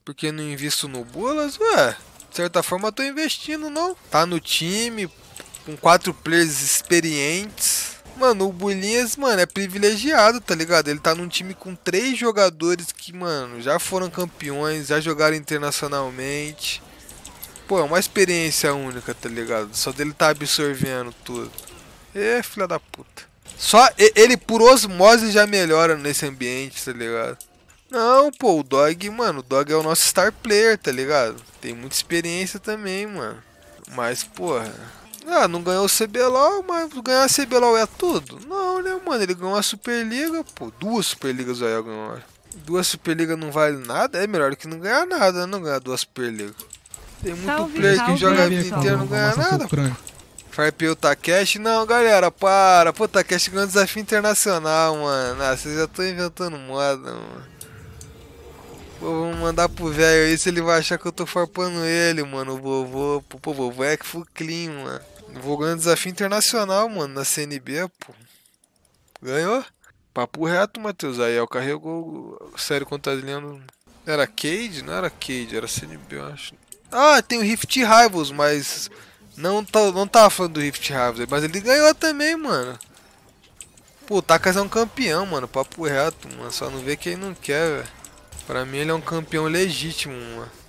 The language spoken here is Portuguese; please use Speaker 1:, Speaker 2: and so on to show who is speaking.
Speaker 1: Porque não invisto no Bulas? Ué, de certa forma eu tô investindo, não? Tá no time, com 4 players experientes. Mano, o Bulinhas, mano, é privilegiado, tá ligado? Ele tá num time com 3 jogadores que, mano, já foram campeões, já jogaram internacionalmente. Pô, é uma experiência única, tá ligado? Só dele tá absorvendo tudo. É, filha da puta. Só ele por osmose já melhora nesse ambiente, tá ligado? Não, pô, o Dog, mano, o Dog é o nosso star player, tá ligado? Tem muita experiência também, mano. Mas, porra. Ah, não ganhou o CBLOL, mas ganhar a CBLOL é tudo? Não, né, mano? Ele ganhou a Superliga, pô. 2 Superligas o Ael ganhou. 2 Superligas não vale nada? É melhor que não ganhar nada, né? Não ganhar 2 Superligas. Tem muito
Speaker 2: Salve,
Speaker 1: player que
Speaker 2: salve,
Speaker 1: joga a vida
Speaker 2: pessoal.
Speaker 1: inteira e não ganha
Speaker 3: Informação
Speaker 1: nada.
Speaker 3: crânio.
Speaker 1: Farpei o Takeshi? Não, galera, para. Pô, Takeshi ganhou um desafio internacional, mano. Ah, vocês já estão inventando moda, mano. Pô, vamos mandar pro velho aí se ele vai achar que eu tô farpando ele, mano. O vovô. Pô, vovô é que foi clean, mano. Vou ganhar um desafio internacional, mano, na CNB, pô. Ganhou? Papo reto, Matheus. Aí, ó, carregou sério contra Adriano. Era Cade? Não era Cade, era CNB, eu acho. Ah, tem o Rift Rivals, mas não tava falando do Rift Rivals, mas ele ganhou também, mano. Pô, o Takas é um campeão, mano, papo reto, mano. Só não vê quem não quer, velho. Pra mim ele é um campeão legítimo, mano.